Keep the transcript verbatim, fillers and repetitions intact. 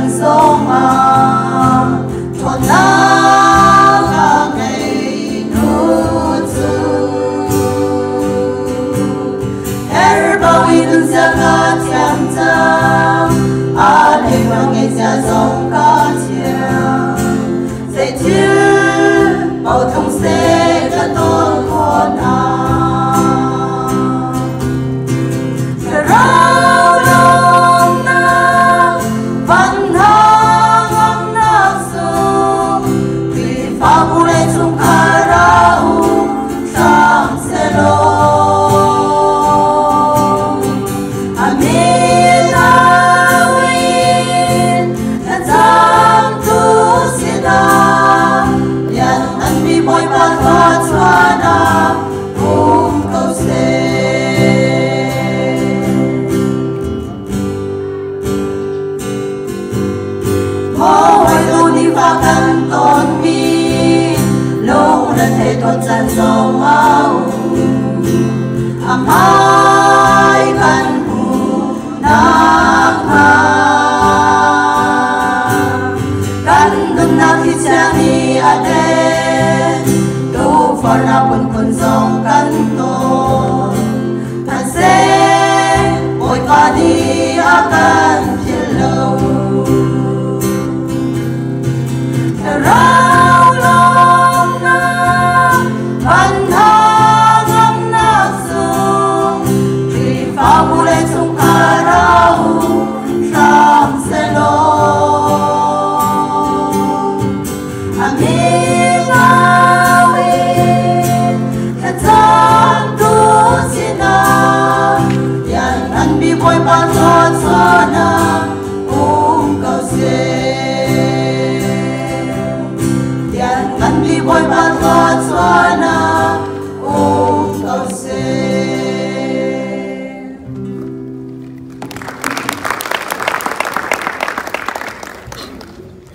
cần số mà thôn lá cả ngày nút du her bao in ra cả thiam ta à đây vào ngày ra dòng cả thiam dây chưa bao thông xe đã tôn con à căn tôn mi lâu đã thấy tuần dần dầu máu ấm hai căn hù nắng hà căn đừng nào khi cha đi à đen đâu phải là quần quần dòng căn tôn thật sẽ mỗi ca đi à căn thiên lâu rau lòng na văn thang ngắm nát sông vì pháo bu lên sông cà rau sang xe lô amin awin katan tu sina yan an bi boy pa so so na um cầu xe Hãy subscribe cho kênh Ghiền Mì Gõ để không bỏ lỡ những video hấp dẫn.